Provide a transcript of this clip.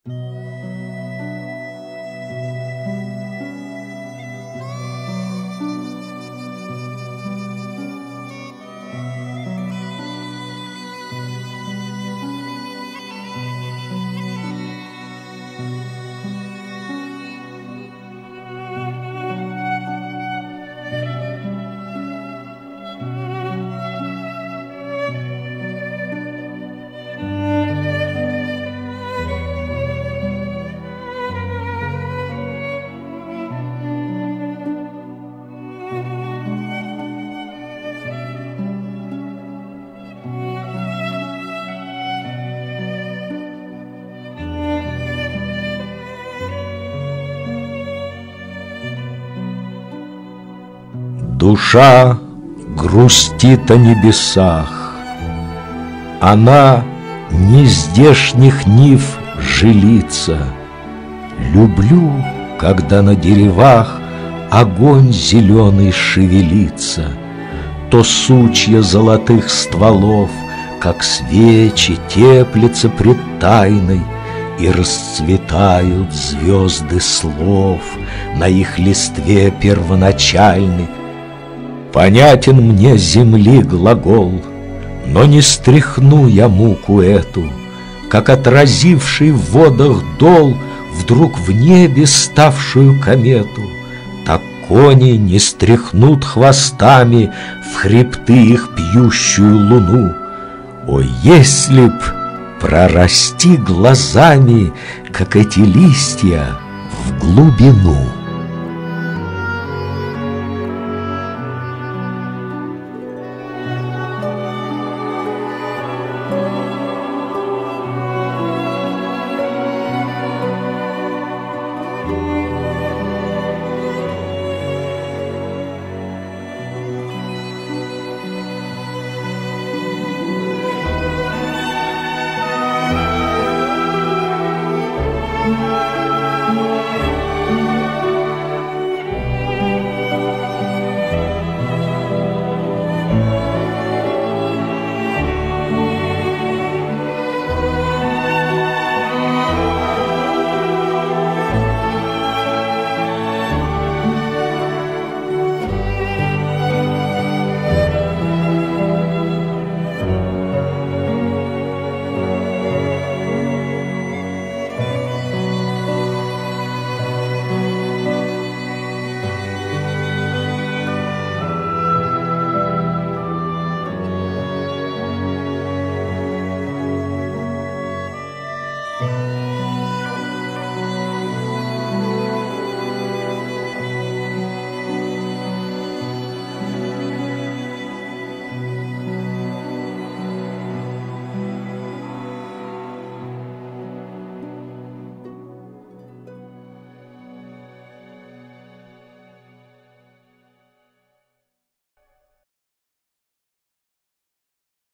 Душа грустит о небесах, она не здешних нив жилица. Люблю, когда на деревах огонь зеленый шевелится, то сучья золотых стволов, как свечи, теплятся пред тайной, и расцветают звезды слов на их листве первоначальной. Понятен мне земли глагол, но не стряхну я муку эту, как отразивший в водах дол вдруг в небе ставшую комету. Так кони не стряхнут хвостами в хребты их пьющую луну. О, если б прорасти глазами, как эти листья, в глубину!